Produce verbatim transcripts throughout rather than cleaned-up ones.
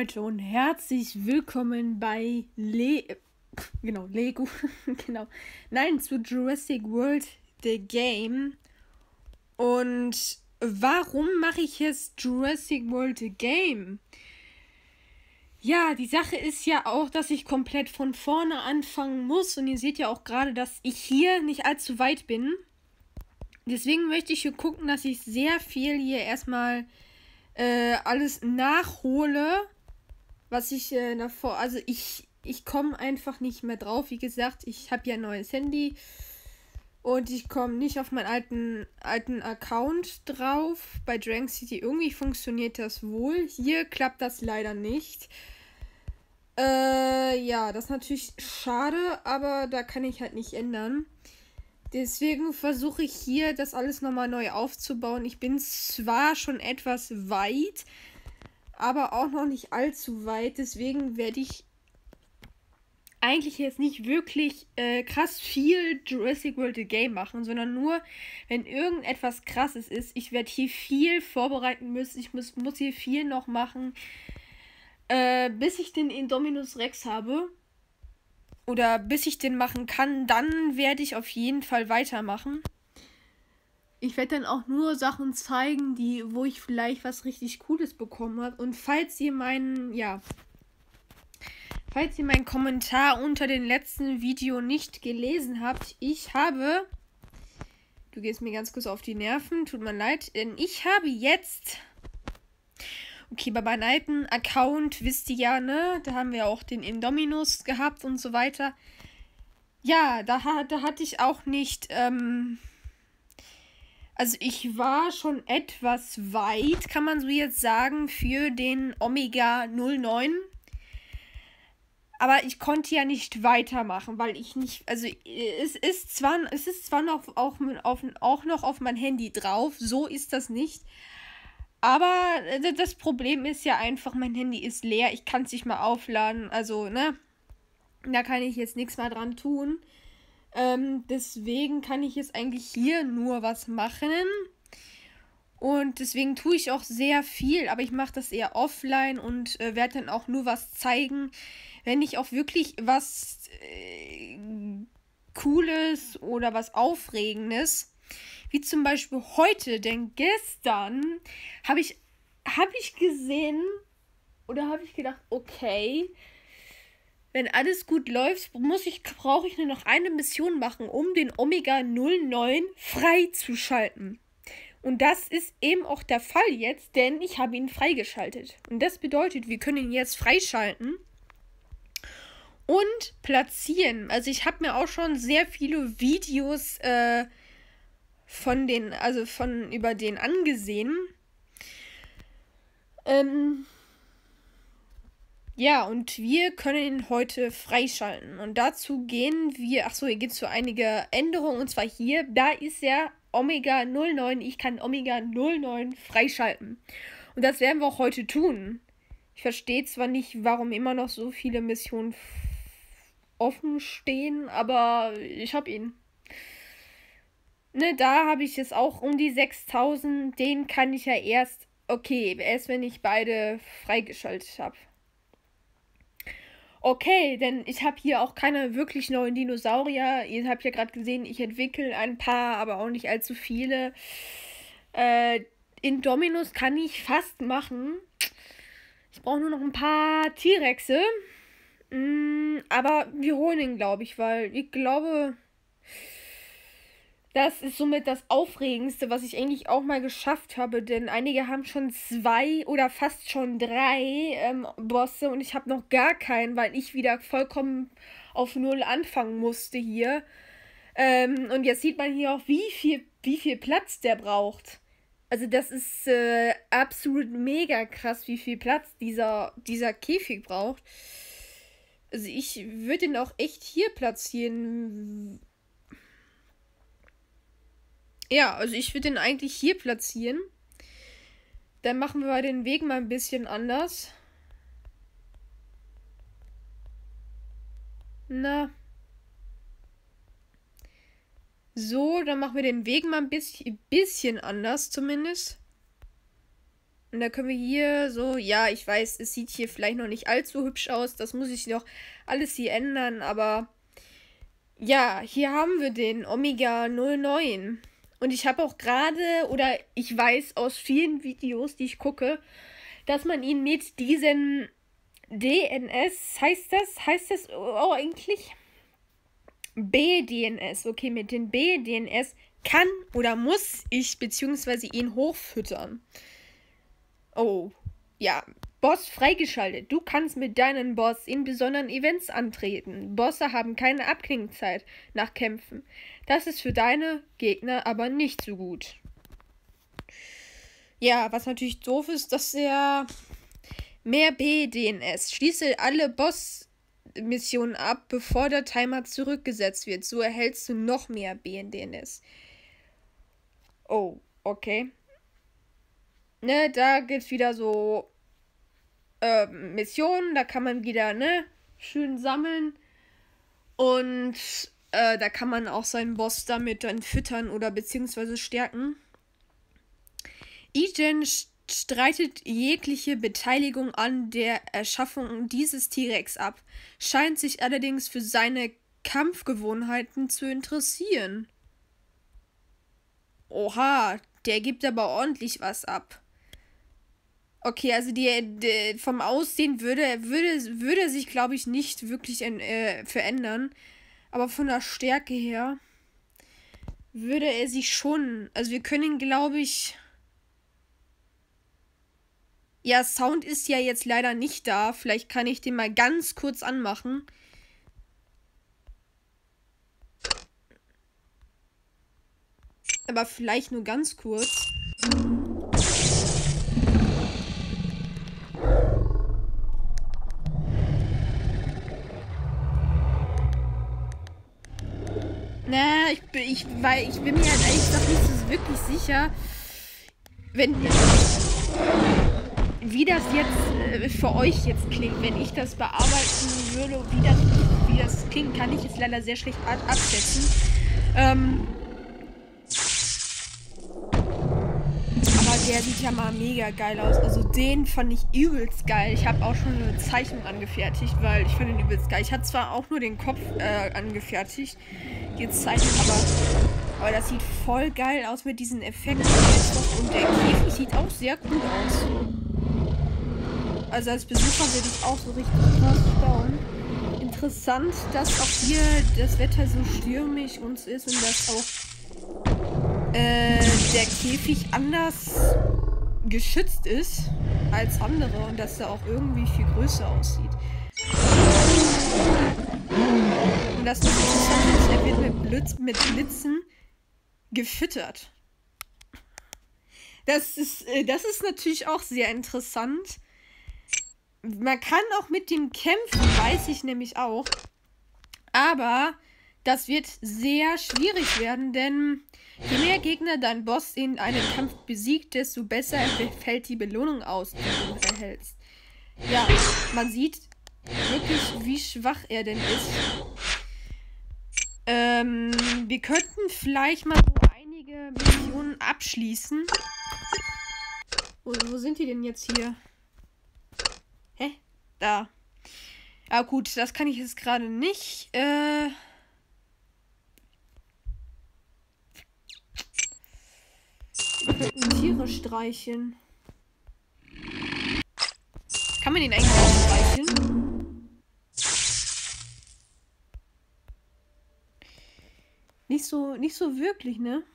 Leute und herzlich willkommen bei Le genau, Lego, genau, nein, zu Jurassic World The Game. Und warum mache ich jetzt Jurassic World The Game? Ja, die Sache ist ja auch, dass ich komplett von vorne anfangen muss und ihr seht ja auch gerade, dass ich hier nicht allzu weit bin. Deswegen möchte ich hier gucken, dass ich sehr viel hier erstmal äh, alles nachhole, was ich äh, davor, also ich, ich komme einfach nicht mehr drauf. Wie gesagt, ich habe ja ein neues Handy und ich komme nicht auf meinen alten, alten Account drauf. Bei Dragon City irgendwie funktioniert das wohl. Hier klappt das leider nicht. Äh, ja, das ist natürlich schade, aber da kann ich halt nicht ändern. Deswegen versuche ich hier, das alles nochmal neu aufzubauen. Ich bin zwar schon etwas weit, aber auch noch nicht allzu weit. Deswegen werde ich eigentlich jetzt nicht wirklich äh, krass viel Jurassic World The Game machen, sondern nur, wenn irgendetwas Krasses ist. Ich werde hier viel vorbereiten müssen. Ich muss, muss hier viel noch machen, äh, bis ich den Indominus Rex habe. Oder bis ich den machen kann, dann werde ich auf jeden Fall weitermachen. Ich werde dann auch nur Sachen zeigen, die, wo ich vielleicht was richtig Cooles bekommen habe. Und falls ihr meinen, ja, falls ihr meinen Kommentar unter dem letzten Video nicht gelesen habt, ich habe, du gehst mir ganz kurz auf die Nerven, tut mir leid, denn ich habe jetzt, okay, bei meinem alten Account, wisst ihr ja, ne, da haben wir auch den Indominus gehabt und so weiter. Ja, da, da hatte ich auch nicht, ähm, also ich war schon etwas weit, kann man so jetzt sagen, für den Omega null neun. Aber ich konnte ja nicht weitermachen, weil ich nicht, also es ist zwar, es ist zwar noch auf, auf, auch noch auf mein Handy drauf, so ist das nicht. Aber das Problem ist ja einfach, mein Handy ist leer, ich kann es nicht mal aufladen, also, ne, da kann ich jetzt nichts mehr dran tun. Ähm, deswegen kann ich jetzt eigentlich hier nur was machen. Und deswegen tue ich auch sehr viel, aber ich mache das eher offline und äh, werde dann auch nur was zeigen, wenn ich auch wirklich was äh, Cooles oder was Aufregendes, wie zum Beispiel heute, denn gestern habe ich, hab ich gesehen oder habe ich gedacht, okay, wenn alles gut läuft, muss ich, brauche ich nur noch eine Mission machen, um den Omega null neun freizuschalten. Und das ist eben auch der Fall jetzt, denn ich habe ihn freigeschaltet. Und das bedeutet, wir können ihn jetzt freischalten und platzieren. Also ich habe mir auch schon sehr viele Videos äh, von den, also von über den angesehen. Ähm, ja, und wir können ihn heute freischalten. Und dazu gehen wir, achso, hier gibt es so einige Änderungen. Und zwar hier, da ist ja Omega null neun. Ich kann Omega null neun freischalten. Und das werden wir auch heute tun. Ich verstehe zwar nicht, warum immer noch so viele Missionen offen stehen, aber ich habe ihn. Ne, da habe ich jetzt auch um die sechstausend. Den kann ich ja erst, okay, erst wenn ich beide freigeschaltet habe. Okay, denn ich habe hier auch keine wirklich neuen Dinosaurier. Ihr habt ja gerade gesehen, ich entwickle ein paar, aber auch nicht allzu viele. Äh, Indominus kann ich fast machen. Ich brauche nur noch ein paar T-Rexe. Mm, aber wir holen ihn, glaube ich, weil ich glaube, das ist somit das Aufregendste, was ich eigentlich auch mal geschafft habe, denn einige haben schon zwei oder fast schon drei ähm, Bosse und ich habe noch gar keinen, weil ich wieder vollkommen auf Null anfangen musste hier. Ähm, und jetzt sieht man hier auch, wie viel, wie viel Platz der braucht. Also das ist äh, absolut mega krass, wie viel Platz dieser, dieser Käfig braucht. Also ich würde ihn auch echt hier platzieren. Ja, also ich würde den eigentlich hier platzieren. Dann machen wir den Weg mal ein bisschen anders. Na. So, dann machen wir den Weg mal ein bisschen, bisschen anders zumindest. Und da können wir hier so, ja, ich weiß, es sieht hier vielleicht noch nicht allzu hübsch aus. Das muss ich noch alles hier ändern, aber ja, hier haben wir den Omega null neun. Und ich habe auch gerade, oder ich weiß aus vielen Videos, die ich gucke, dass man ihn mit diesem D N S, heißt das, heißt das auch eigentlich? B D N S, okay, mit den B D N S kann oder muss ich beziehungsweise ihn hochfüttern. Oh, ja, Boss freigeschaltet. Du kannst mit deinem Boss in besonderen Events antreten. Bosse haben keine Abklingzeit nach Kämpfen. Das ist für deine Gegner aber nicht so gut. Ja, was natürlich doof ist, dass er mehr B D N S. Schließe alle Boss-Missionen ab, bevor der Timer zurückgesetzt wird. So erhältst du noch mehr B D N S. Oh, okay. Ne, da gibt's wieder so äh, Missionen, da kann man wieder, ne, schön sammeln. Und äh, da kann man auch seinen Boss damit dann füttern oder beziehungsweise stärken. Egen streitet jegliche Beteiligung an der Erschaffung dieses T-Rex ab, scheint sich allerdings für seine Kampfgewohnheiten zu interessieren. Oha, der gibt aber ordentlich was ab. Okay, also die, die vom Aussehen würde, würde, würde sich, glaube ich, nicht wirklich äh, verändern. Aber von der Stärke her würde er sich schon... Also wir können, glaube ich... Ja, Sound ist ja jetzt leider nicht da. Vielleicht kann ich den mal ganz kurz anmachen. Aber vielleicht nur ganz kurz. Na, ich bin, ich, weil ich bin mir halt ehrlich gesagt nicht so wirklich sicher, wenn wie das jetzt äh, für euch jetzt klingt, wenn ich das bearbeiten würde, wie das, wie das klingt, kann ich jetzt leider sehr schlecht ab abschätzen. Ähm, aber der sieht ja mal mega geil aus. Also den fand ich übelst geil. Ich habe auch schon eine Zeichnung angefertigt, weil ich fand den übelst geil. Ich hatte zwar auch nur den Kopf äh, angefertigt, die Zeichnung, aber, aber das sieht voll geil aus mit diesen Effekten. Und der Käfig sieht auch sehr cool aus. Also als Besucher würde ich auch so richtig krass staunen. Interessant, dass auch hier das Wetter so stürmisch uns ist und dass auch äh, der Käfig anders geschützt ist als andere und dass er auch irgendwie viel größer aussieht. Und das ist interessant, er wird mit, Blitz, mit Blitzen gefüttert. Das ist, das ist natürlich auch sehr interessant. Man kann auch mit dem kämpfen, weiß ich nämlich auch. Aber das wird sehr schwierig werden, denn je mehr Gegner dein Boss in einem Kampf besiegt, desto besser fällt die Belohnung aus, die du erhältst. Ja, man sieht wirklich, wie schwach er denn ist. Ähm, wir könnten vielleicht mal so einige Missionen abschließen. Wo, wo sind die denn jetzt hier? Hä? Da. Ah gut, das kann ich jetzt gerade nicht. Äh... Wir könnten Tiere streicheln. Kann man den eigentlich auch streicheln? Nicht so, nicht so wirklich, ne?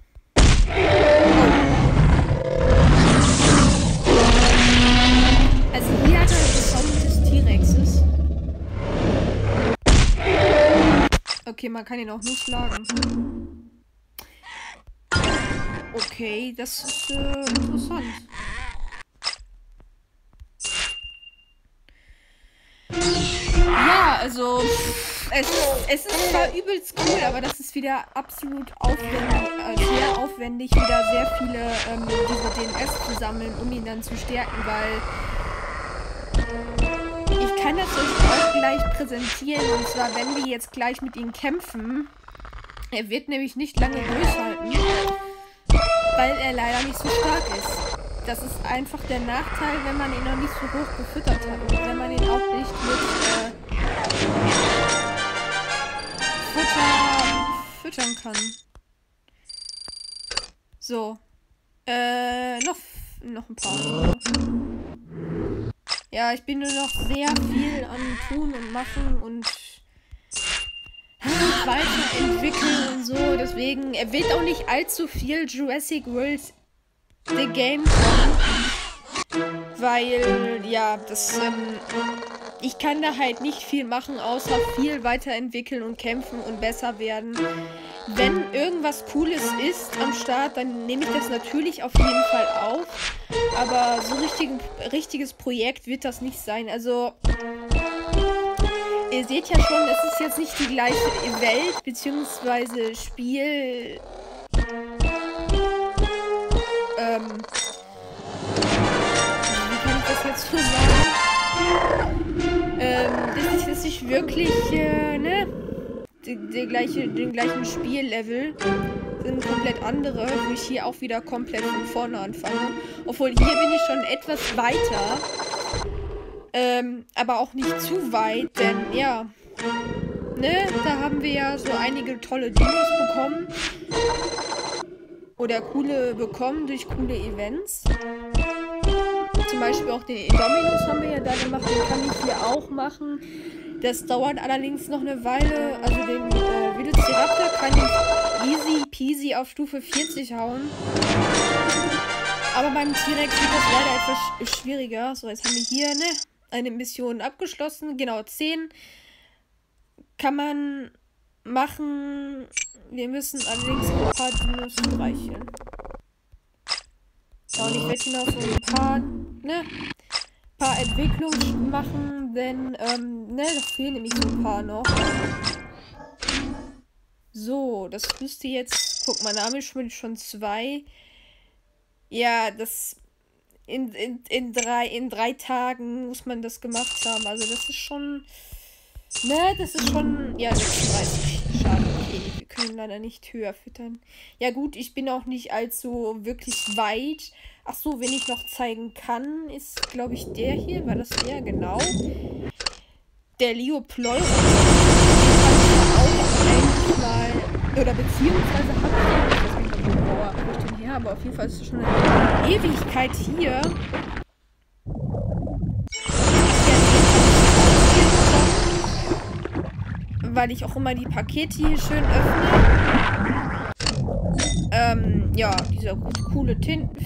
Also hier hat er das Sound des T-Rexes. Okay, man kann ihn auch nur schlagen. Okay, das ist äh, interessant. Ja, also es, es ist zwar übelst cool, aber das ist wieder absolut aufwendig, äh, sehr aufwendig, wieder sehr viele ähm, diese D N S zu sammeln, um ihn dann zu stärken, weil ich kann das euch auch gleich präsentieren, und zwar, wenn wir jetzt gleich mit ihm kämpfen. Er wird nämlich nicht lange durchhalten, weil er leider nicht so stark ist. das ist einfach der Nachteil, wenn man ihn noch nicht so hoch gefüttert hat und wenn man ihn auch nicht mit äh, Futter füttern kann. So. Äh, noch, noch ein paar. Ja, ich bin nur noch sehr viel am Tun und Machen und weiterentwickeln und so. Deswegen, er wird auch nicht allzu viel Jurassic World The Game kommen. Weil, ja, das, ähm, ich kann da halt nicht viel machen, außer viel weiterentwickeln und kämpfen und besser werden. Wenn irgendwas Cooles ist am Start, dann nehme ich das natürlich auf jeden Fall auf. Aber so richtig, richtiges Projekt wird das nicht sein. Also, ihr seht ja schon, es ist jetzt nicht die gleiche Welt, beziehungsweise Spiel. Ähm. Wie kann ich das jetzt so sagen? Ähm, das ist jetzt nicht wirklich, äh, ne? Die, die gleiche, den gleichen Spiellevel. Sind komplett andere, wo ich hier auch wieder komplett von vorne anfange. Obwohl hier bin ich schon etwas weiter. Ähm, aber auch nicht zu weit, denn ja, ne, da haben wir ja so einige tolle Dinos bekommen. Oder coole bekommen durch coole Events. Zum Beispiel auch den Indominus haben wir ja da gemacht, den kann ich hier auch machen. Das dauert allerdings noch eine Weile. Also den äh, Velociraptor kann ich easy peasy auf Stufe vierzig hauen. Aber beim T-Rex wird das leider etwas schwieriger. So, jetzt haben wir hier, ne, eine Mission abgeschlossen. Genau, zehn kann man machen. Wir müssen allerdings ein paar Dinos streicheln. Ja, und ich werde hier noch so ein paar, ne, paar Entwicklungen machen, denn, ähm, ne, da fehlen nämlich so ein paar noch. So, das müsste jetzt, guck mal, da haben wir schon, schon zwei. Ja, das, in, in, in, drei, in drei Tagen muss man das gemacht haben. Also das ist schon, ne, das ist schon, ja, sechsunddreißig. Schade, okay, wir können leider nicht höher füttern. Ja gut, ich bin auch nicht allzu wirklich weit. Ach so, wenn ich noch zeigen kann, ist, glaube ich, der hier, war das der, genau. Der Leopleurus. Den kann ich ja auch eigentlich mal, oder beziehungsweise habe ich den, ich weiß nicht, wo ich den her, aber auf jeden Fall ist es schon eine Ewigkeit hier. Weil ich auch immer die Pakete hier schön öffne. Ähm, ja, dieser coole Tintenfisch.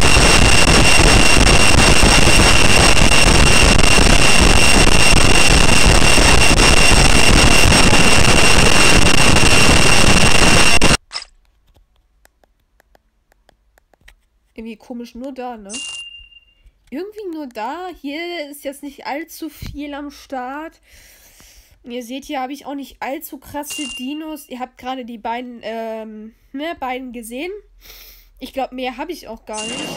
Irgendwie komisch, nur da, ne? Irgendwie nur da. Hier ist jetzt nicht allzu viel am Start. Ihr seht, hier habe ich auch nicht allzu krasse Dinos. Ihr habt gerade die beiden, ähm, ne, beiden gesehen. Ich glaube, mehr habe ich auch gar nicht.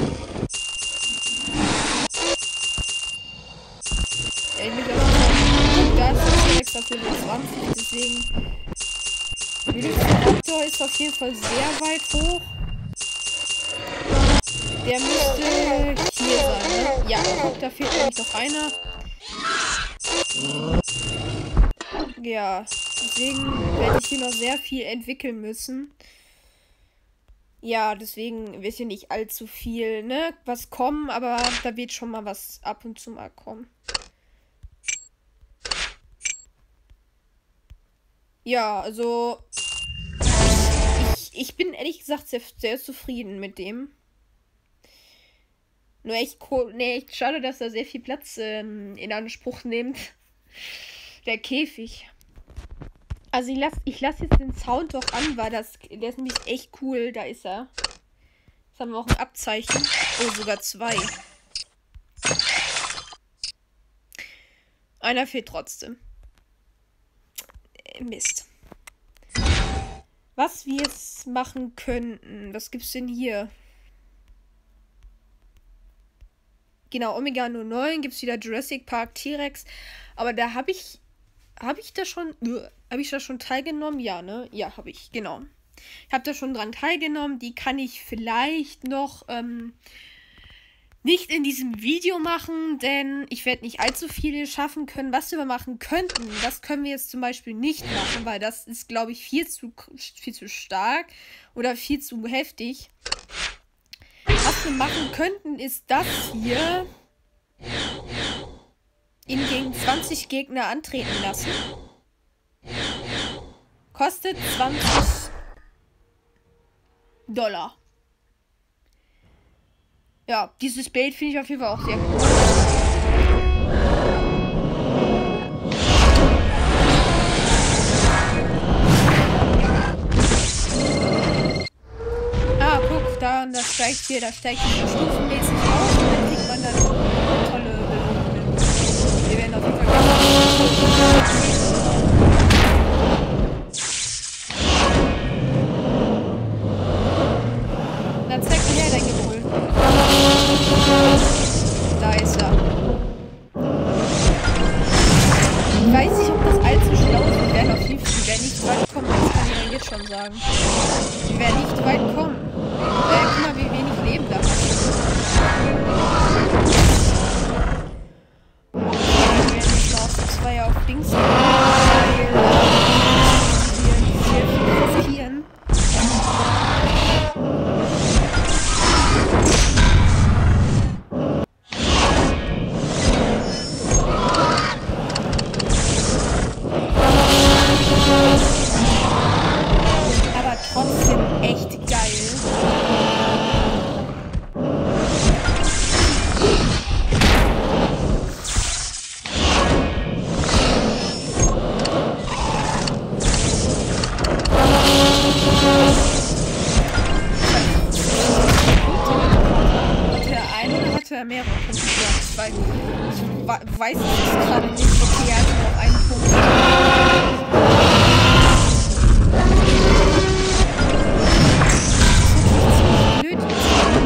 Ja, ich bin aber noch, da ist direkt auf Level zwanzig, deswegen. Velociraptor ist auf jeden Fall sehr weit hoch. Der müsste hier sein, ne? Ja, guck, da fehlt nämlich noch einer. Ja, deswegen werde ich hier noch sehr viel entwickeln müssen. Ja, deswegen wird hier nicht allzu viel, ne, was kommen, aber da wird schon mal was ab und zu mal kommen. Ja, also ich, ich bin ehrlich gesagt sehr, sehr zufrieden mit dem. Nur echt cool, ne, echt schade, dass er sehr viel Platz ähm, in Anspruch nimmt. Der Käfig. Also ich lasse ich lass jetzt den Sound doch an, weil das, der ist nämlich echt cool. Da ist er. Jetzt haben wir auch ein Abzeichen. Oh, sogar zwei. Einer fehlt trotzdem. Mist. Was wir jetzt machen könnten. Was gibt's denn hier? Genau, Omega null neun gibt's wieder Jurassic Park T-Rex. Aber da habe ich. Habe ich da schon. Habe ich da schon teilgenommen? Ja, ne? Ja, habe ich, genau. Ich habe da schon dran teilgenommen. Die kann ich vielleicht noch ähm, nicht in diesem Video machen, denn ich werde nicht allzu viele schaffen können. Was wir machen könnten, das können wir jetzt zum Beispiel nicht machen, weil das ist, glaube ich, viel zu, viel zu stark oder viel zu heftig. Was wir machen könnten, ist das hier ihn gegen zwanzig Gegner antreten lassen. Kostet zwanzig Dollar. Ja, dieses Bild finde ich auf jeden Fall auch sehr cool. Ah, guck, da, da steigt hier, da steigt hier stufenmäßig auf und dann kriegt man dann tolle Belohnungen. Wir werden auf jeden Fall ganz dann zeig mir her dein Gefühl. Da ist er. Ich weiß nicht, ob das allzu schlau ist. Wir werden auf jeden Fall wir werden nicht weit kommen. Das kann ich ja jetzt schon sagen. Wir werden nicht weit kommen. Äh, guck mal, wie wenig Leben da hat. Okay, wir werden nicht auf zwei auf Dings gehen, weil wir sehr viel riskieren. Aber trotzdem echt geil. Mehrere Punkte. Ich weiß, ich weiß es gerade nicht. Okay, er hat noch einen Punkt. Blöd.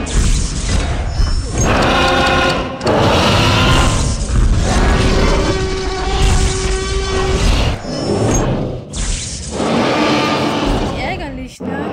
Ärgerlich, ne?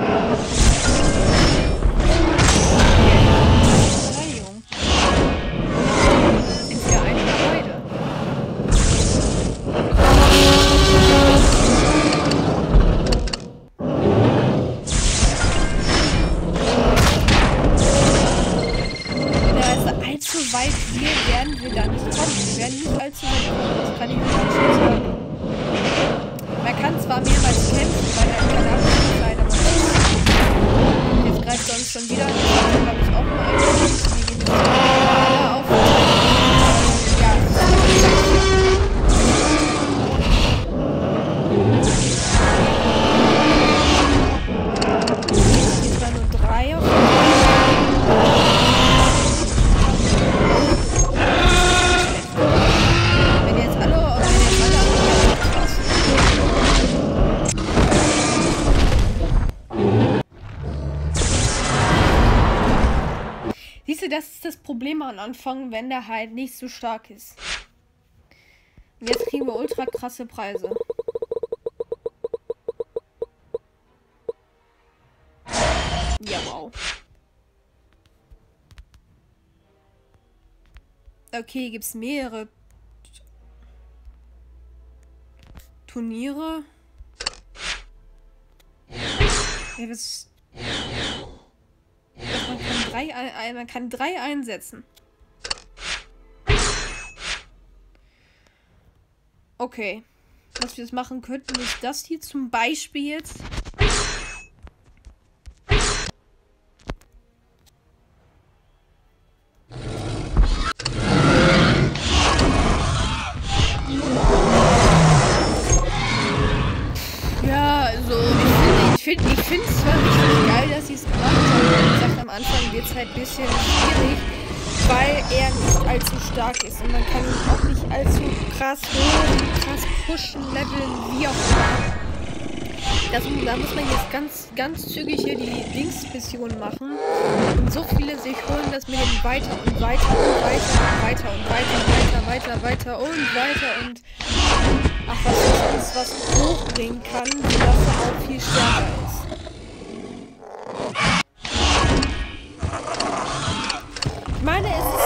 Weit hier werden wir da nicht kommen. Wir werden nicht allzu weit kommen. Das kann ich nicht schon sagen. Man kann zwar mehrmals kämpfen, weil er keine Absicht sein, aber jetzt greift er uns schon wieder. Das glaube ich auch mal ein. Wir gehen jetzt alle auf. Ja, jetzt waren nur drei auf. Das ist das Problem am Anfang, wenn der halt nicht so stark ist. Und jetzt kriegen wir ultra krasse Preise. Ja, wow. Okay, gibt es mehrere Turniere. Ja, was... Man kann drei, ein, man kann drei einsetzen. Okay. Was wir jetzt machen könnten, ist das hier zum Beispiel jetzt. Ja, also ich finde ich finde es zwar richtig geil, dass sie es gemacht haben. Wie gesagt, am Anfang wird es halt ein bisschen schwierig, weil er nicht allzu stark ist und man kann ihn auch nicht allzu krass hoch, krass pushen, leveln, wie auch immer. Das, da muss man jetzt ganz, ganz zügig hier die Dings-Mission machen und so viele sich holen, dass wir den weiter und weiter und weiter und weiter und weiter, weiter, weiter, weiter und weiter und ach, was uns was hochbringen kann, sodass er auch viel stärker ist. Ich meine, es ist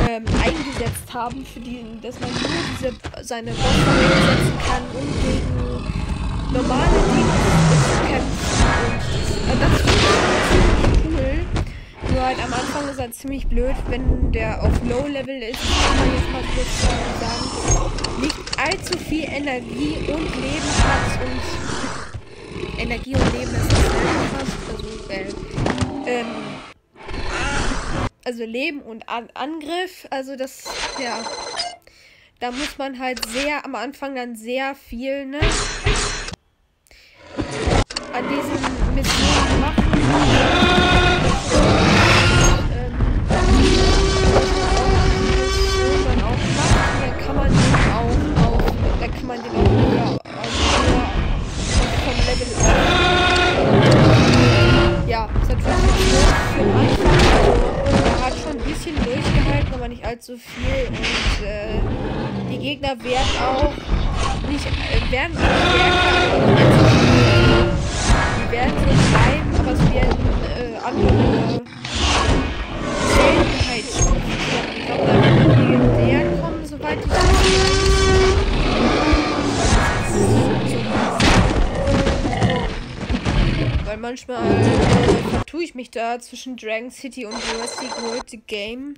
ähm, eingesetzt haben, für die, dass man nur diese seine Bosse einsetzen kann, um gegen normale Gegner zu kämpfen. Und das, äh, das finde ich ziemlich cool. Nur halt am Anfang ist er ziemlich blöd, wenn der auf Low-Level ist, kann man jetzt mal kurz sagen, nicht allzu viel Energie und Leben hat und Energie und Leben ist dasselbe fast, also äh, ähm, also Leben und An Angriff, also das, ja, da muss man halt sehr, am Anfang dann sehr viel, ne, an diesen Missionen machen. Ähm, dann auch machen, dann kann man den auch, auch dann kann man den auch höher, also höher vom Level auf. Ja, ist natürlich nicht für den Anfang, also er hat schon ein bisschen durchgehalten, aber nicht allzu viel und äh, die Gegner werden auch nicht, äh, werden auch stärker, aber nicht allzu viel. Die werden so bleiben, aber es werden äh, andere Seltenheitsstufen kommen. Ich glaube, da werden legendär kommen, soweit ich das weiß. Weil manchmal äh, vertue ich mich da zwischen Dragon City und Jurassic World The Game.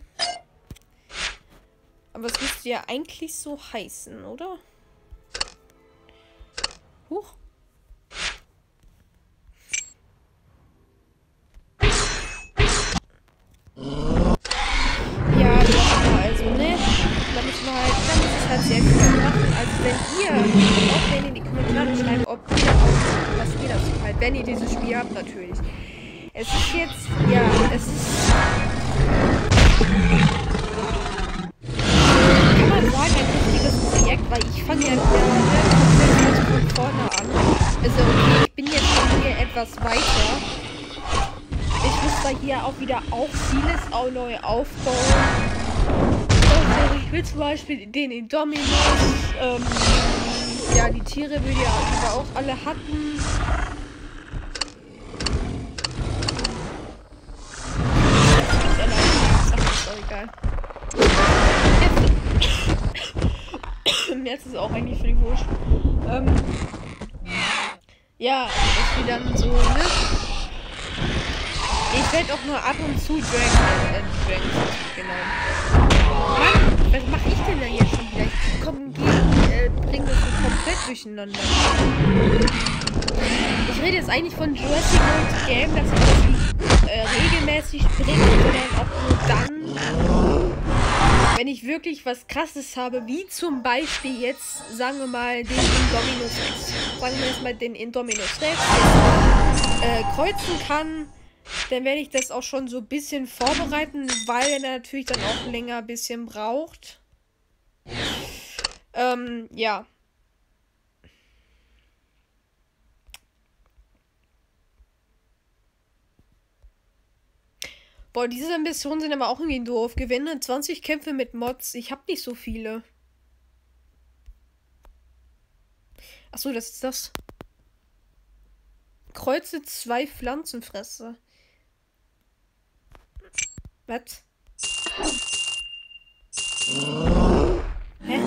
Aber es müsste ja eigentlich so heißen, oder? Huch. Ja, also, ne? Da muss man halt, da muss es halt sehr viel machen. Also, wenn ihr, auch wenn ihr in die Kommentare schreibt, ob ihr auch, was ihr dazu halt, wenn ihr dieses Spiel habt, natürlich. Es ist jetzt, ja, es ist, kann man sagen, ein richtiges Projekt, weil ich fange ja komplett von vorne an. Also, okay, ich bin jetzt schon hier etwas weiter. Ich muss da hier auch wieder auch vieles auch neu aufbauen. Also ich will zum Beispiel den Indominus, ähm, ja, die Tiere, die wir auch alle hatten. Ach, ist auch egal. Jetzt ist es auch eigentlich für die Wurst. Ähm, ja, dass wir dann so, ne? Ich werde auch nur ab und zu Dragon, äh, Dragon, genau. Mann, was mache ich denn da jetzt schon wieder? Ich komm, geh, äh, bring das so komplett durcheinander. Ich rede jetzt eigentlich von Jurassic World Game, dass ich das nicht äh, regelmäßig bringe, sondern auch nur dann, wenn ich wirklich was Krasses habe, wie zum Beispiel jetzt, sagen wir mal, den Indominus Rex. Sagen wir jetzt mal den Indominus Rex, äh, kreuzen kann. Dann werde ich das auch schon so ein bisschen vorbereiten, weil er natürlich dann auch länger ein bisschen braucht. Ähm, ja. Boah, diese Missionen sind aber auch irgendwie doof. Gewinne zwanzig Kämpfe mit Mods. Ich habe nicht so viele. Achso, das ist das. Kreuze zwei Pflanzenfresser. Was? Hä?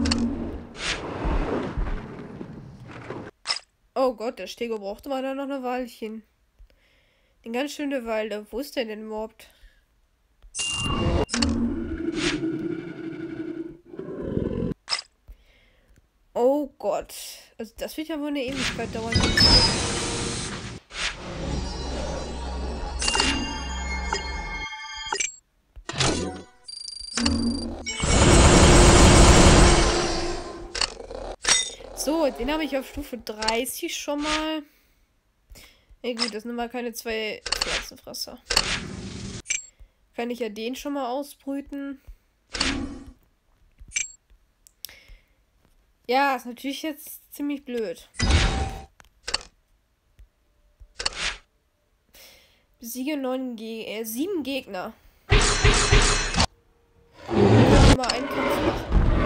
Oh Gott, der Stego brauchte mal da noch eine Weilchen. Eine ganz schöne Weile. Wo ist der denn überhaupt? Oh Gott. Also das wird ja wohl eine Ewigkeit dauern. So, den habe ich auf Stufe dreißig schon mal. Ja gut, das sind mal keine zwei Pflanzenfresser. Kann ich ja den schon mal ausbrüten. Ja, ist natürlich jetzt ziemlich blöd. Besiege neun Ge äh, sieben Gegner. Mal einen Kampf machen.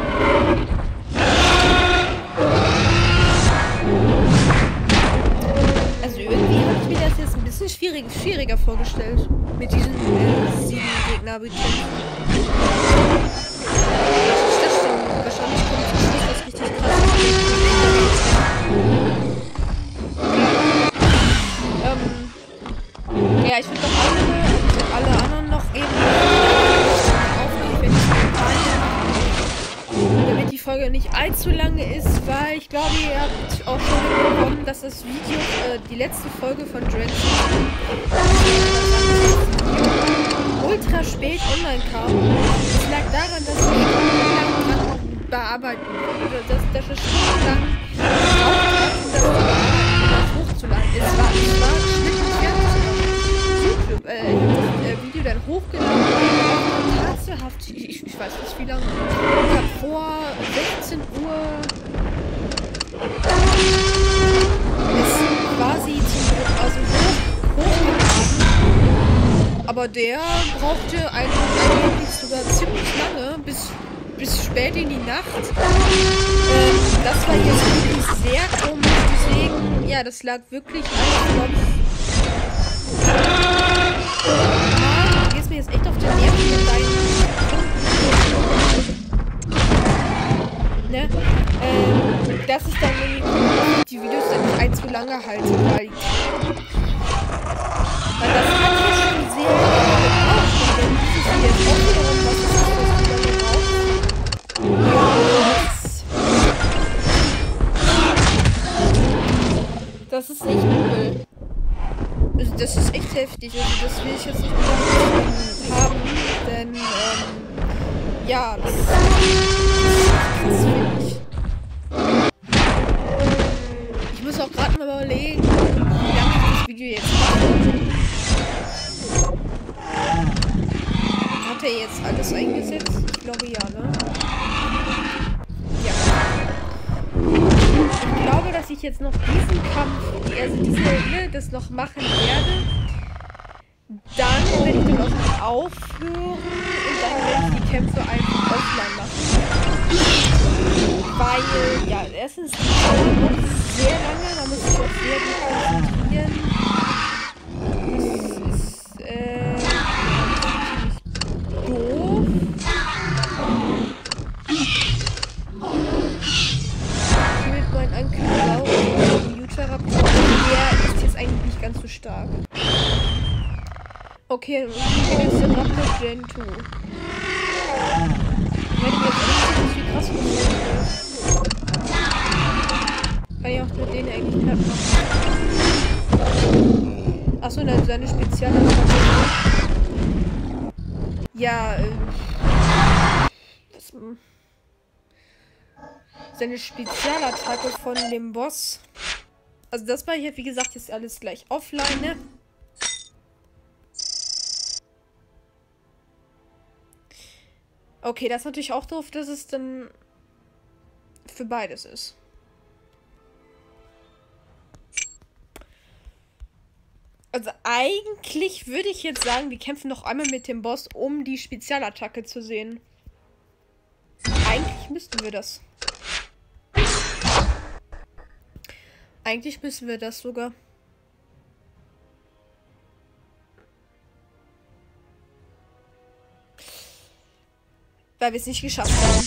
Also irgendwie habe ich mir das jetzt ein bisschen schwierig, schwieriger vorgestellt. Mit diesen äh, sieben Gegner bekämpfen. Folge nicht allzu lange ist, weil ich glaube, ihr habt auch schon mitbekommen, dass das Video, äh, die letzte Folge von Drenzy ultra spät online kam. Es lag daran, dass ich stundenlang dran bearbeiten wurde, dass, dass es stundenlang gebraucht hat, um das, um das hochzuladen. Es war, es war schlimm und fertig. YouTube, äh, ich habe das äh, Video dann hochgeladen und tatsächlich, ich, ich weiß nicht wie lange, ich habe vor sechzehn Uhr ist quasi zum, also hoch, hochgeladen, aber der brauchte eigentlich sogar ziemlich lange, bis, bis spät in die Nacht. Ähm, das war jetzt wirklich sehr komisch, deswegen, ja, das lag wirklich alles, glaube ich, du gehst mir jetzt echt auf den Nerven mit deinen ne? Ähm, das ist dann irgendwie die Videos dann nicht allzu lange halte, weil weil das hat ja schon sehr lange gebraucht und wenn dieses hier jetzt auch wiederum was ist, das ist echt übel. Also das ist echt heftig, also das will ich jetzt nicht unbedingt haben, denn ähm, ja, das ist krass, finde ich. Ich muss auch gerade mal überlegen, wie lange ich das Video jetzt mache. Hat er jetzt alles eingesetzt? Ich glaube ja, ne? Ja. Ich glaube, dass ich jetzt noch diesen Kampf, also diese, ne, das noch machen werde. Dann werde ich dann auch aufhören und dann werde ich die Kämpfe einfach offline machen. Weil, ja, erstens die Folge noch sehr lange, man muss sich auch sehr gut konzentrieren. Das ist, äh, ziemlich doof. Mit meinem Ankündigung, der Utah-Raptor, der ist jetzt eigentlich nicht ganz so stark. Okay, und hier ist der Raptor Gen zwei. Ich werde mir jetzt nicht wie krass gefunden. Kann ich auch mit denen eigentlich platt machen. Achso, ne, seine Spezialattacke. Ja, äh. Das, seine Spezialattacke von dem Boss. Also, das war hier, wie gesagt, jetzt alles gleich offline, ne? Okay, das ist natürlich auch doof, dass es dann für beides ist. Also eigentlich würde ich jetzt sagen, wir kämpfen noch einmal mit dem Boss, um die Spezialattacke zu sehen. Eigentlich müssten wir das. Eigentlich müssen wir das sogar. Weil wir es nicht geschafft haben.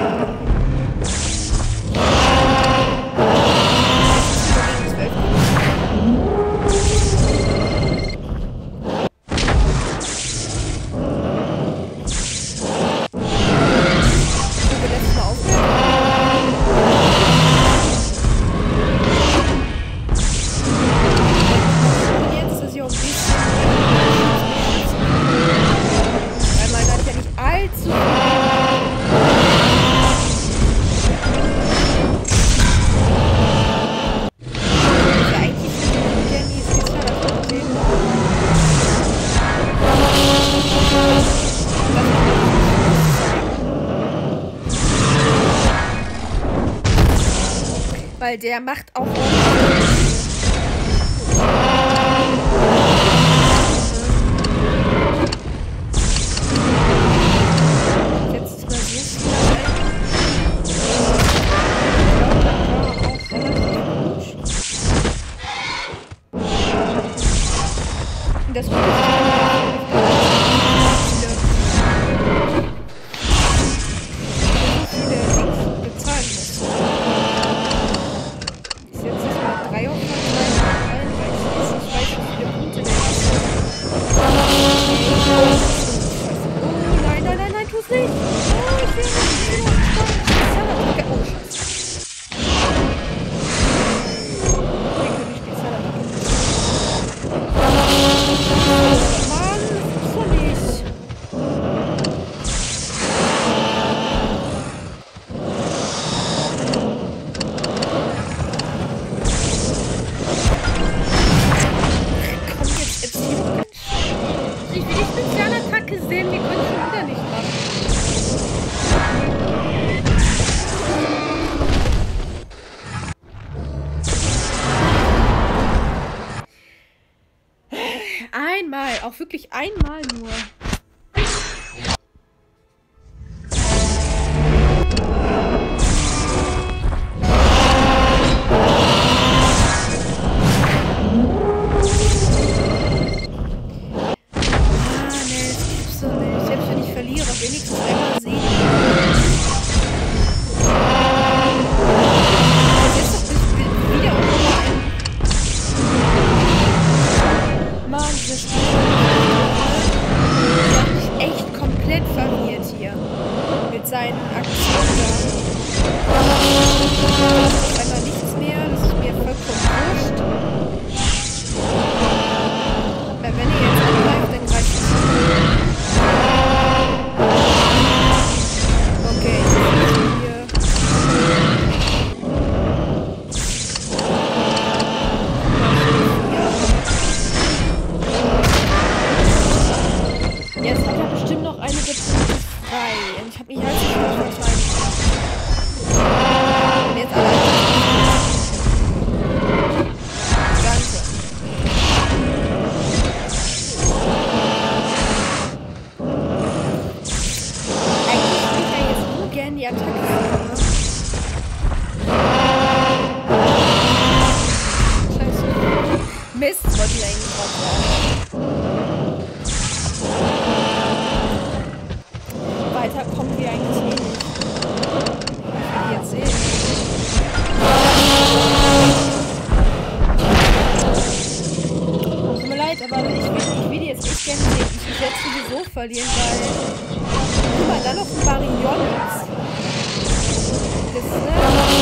Weil der macht auch... Jetzt ist mal so viel. Das wird nicht. Oh, ich will nicht. auch wirklich einmal nur. Mist, wollte ich eigentlich drauf sagen. Weiter kommen wir eigentlich eh nicht. Ich will jetzt sehen. Tut mir leid, aber ich will, ich will jetzt nicht gerne sehen. Ich werde sowieso verlieren, weil... Guck mal, da noch ein Baryonyx. Das, ne?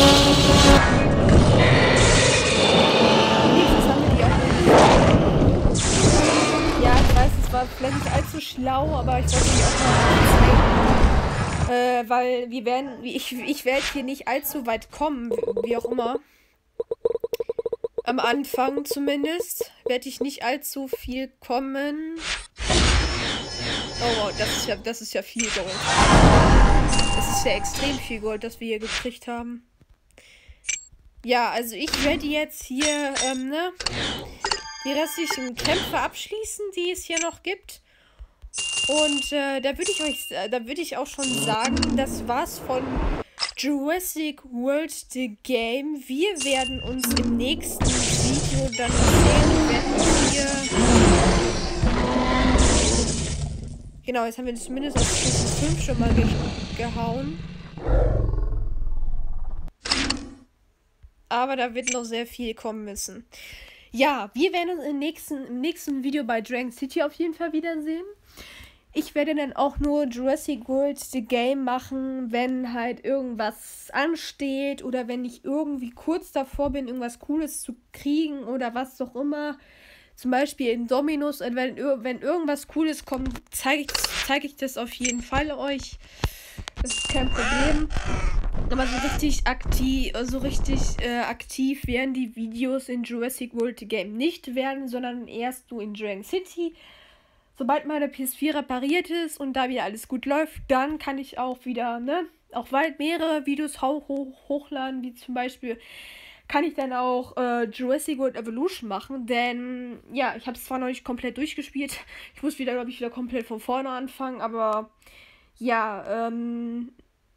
Ja, ich weiß, es war vielleicht nicht allzu schlau, aber ich wollte die auch mal zeigen. Äh, weil wir werden, ich, ich werde hier nicht allzu weit kommen, wie auch immer. Am Anfang zumindest werde ich nicht allzu viel kommen. Oh wow, das ist ja, das ist ja viel Gold. Das ist ja extrem viel Gold, das wir hier gekriegt haben. Ja, also ich werde jetzt hier, ähm, ne, die restlichen Kämpfe abschließen, die es hier noch gibt. Und äh, da würde ich euch, äh, da würde ich auch schon sagen, das war's von Jurassic World The Game. Wir werden uns im nächsten Video dann sehen, wenn wir... Genau, jetzt haben wir zumindest auf Stufe fünf schon mal ge gehauen. Aber da wird noch sehr viel kommen müssen. Ja, wir werden uns im nächsten, im nächsten Video bei Dragon City auf jeden Fall wiedersehen. Ich werde dann auch nur Jurassic World The Game machen, wenn halt irgendwas ansteht oder wenn ich irgendwie kurz davor bin, irgendwas Cooles zu kriegen oder was auch immer. Zum Beispiel in Dominus, wenn, wenn irgendwas Cooles kommt, zeige ich, zeig ich das auf jeden Fall euch. Das ist kein Problem. Aber so richtig aktiv, so richtig äh, aktiv werden die Videos in Jurassic World The Game nicht werden, sondern erst nur in Dragon City. Sobald meine P S vier repariert ist und da wieder alles gut läuft, dann kann ich auch wieder, ne, auch weit mehrere Videos hoch, hoch, hochladen, wie zum Beispiel kann ich dann auch äh, Jurassic World Evolution machen, denn ja, ich habe es zwar noch nicht komplett durchgespielt, ich muss wieder, glaube ich, wieder komplett von vorne anfangen, aber ja, ähm,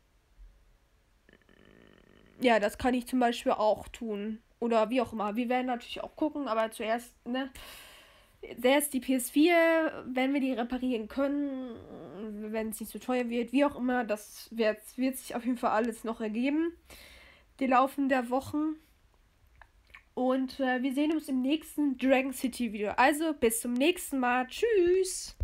ja, das kann ich zum Beispiel auch tun. Oder wie auch immer. Wir werden natürlich auch gucken, aber zuerst, ne, zuerst die P S vier, wenn wir die reparieren können, wenn es nicht so teuer wird, wie auch immer, das wird, wird sich auf jeden Fall alles noch ergeben, die Laufen der Wochen. Und äh, wir sehen uns im nächsten Dragon City Video. Also bis zum nächsten Mal. Tschüss!